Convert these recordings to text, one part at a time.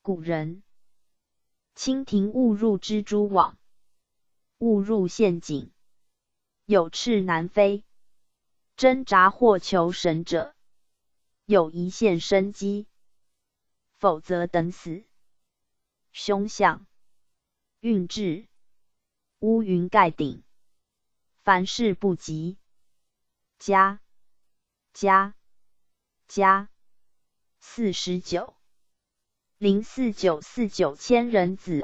古人蜻蜓误入蜘蛛网，误入陷阱，有翅难飞。挣扎或求生者，有一线生机，否则等死。凶相运至，乌云盖顶，凡事不及。家49 04949000千人子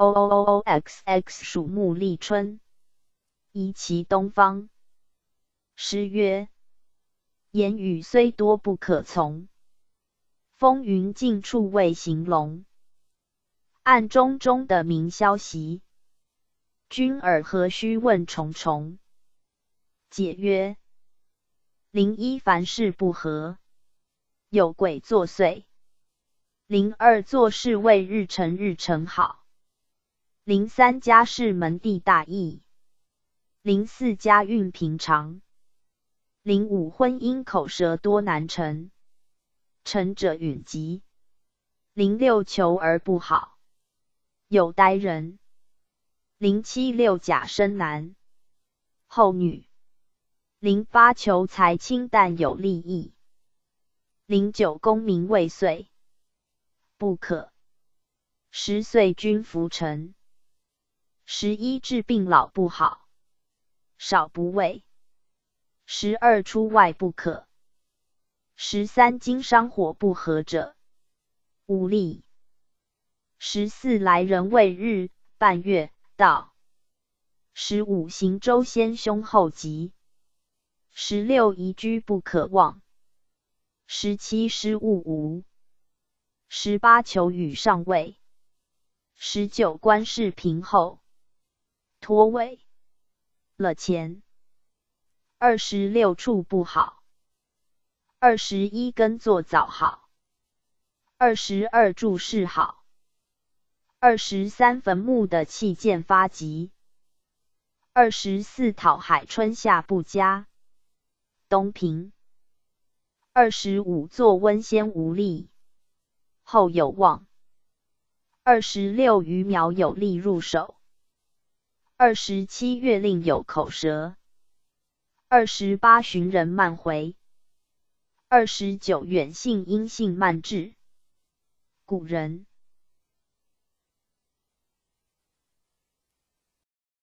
XX 属木立春，宜其东方。诗曰：言语虽多不可从，风云尽处未行龙。暗中中的明消息，君尔何须问重重。解曰：01凡事不和，有鬼作祟。02做事为日成好。03家事门第大义。04家运平常。05婚姻口舌多难成，成者允吉。06求而不好，有呆人。07六甲生男，后女。08求财清淡有利益。09功名未遂，不可。10岁君服臣。11治病老不好，少不为。12出外不可。13经商火不和者，无利。14来人未日，半月，到。15行舟先凶后吉。16宜居不可忘。17失误无。18求与上位。19官事平后，脱位了钱。26处不好。21耕作早好。22注事好。23坟墓的器件发急。24讨海春夏不佳，东平。25作温先无力，后有望。26鱼苗有力入手。27月令有口舌。28寻人慢回。29远信阴性慢至。古人